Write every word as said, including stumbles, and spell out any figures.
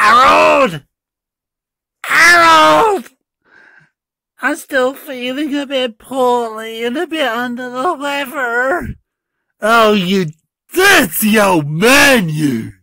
Harold! Harold! I'm still feeling a bit poorly and a bit under the weather. Oh, you dirty old man, you!